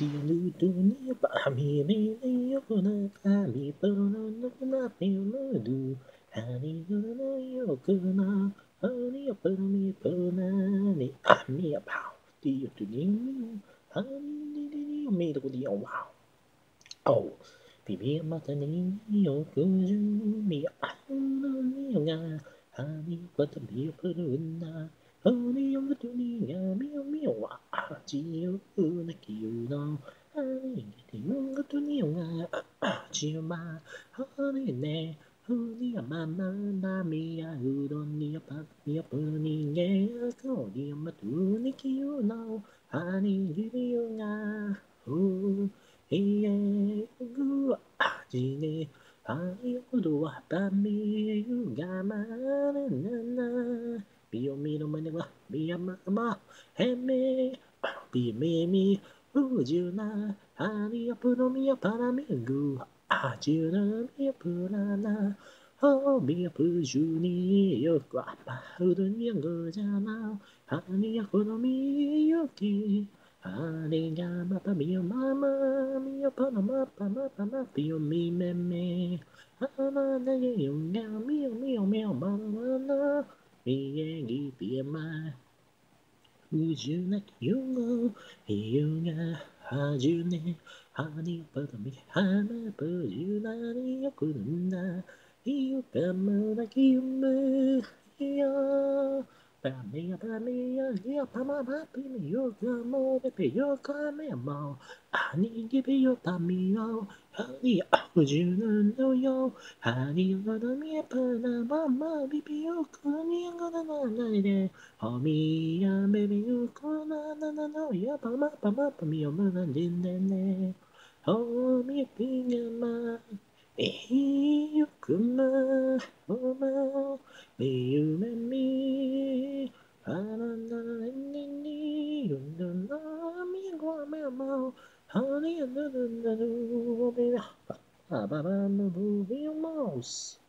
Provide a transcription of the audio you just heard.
Oh, 비비의 마타니 요구주미 아우니가 하니부터 미어부른다 허니 영두니가 미오미오와 지우나 기우노 하니 티문가두니가 지우마 허니네 허니야 마마마미야 우로니야 바미야 부르니게 거니야 마두니 기우노 하니 유리용아 우 이에 구아지네 아이오도와 밤이유가 많은 비오미로만과 미야마마 헤메 비미미 우주나 아니야 부르미야 바람이 구아주나 미야 불안나 미야 부주니 요과 마우드니 거잖아 아니야 부르미 요기 아니야 마파 미요 마마 미요 파나마 파마 피요 미메메 하나 나의 용야 미요 미요 미요 마마나 미에기 비에마 우주나 용어 이용아 하주네 하니 바다미 하나 버주나니 요구는나 이요 까마나 기음을 이요 Pamia, Pamia, yeah, Pama, Pamia, yoga, mo, pepe, yoga, me, mo, honey, give you Pamio, honey, you know, yo, honey, gonna me, Panama, mama, baby, you couldn't, gonna, na, oh, me, baby, you gonna, no, yeah, Pama, Pamio, man, din, oh, me, Pina, you come, oh, ma. You and me, honey, and the mouse.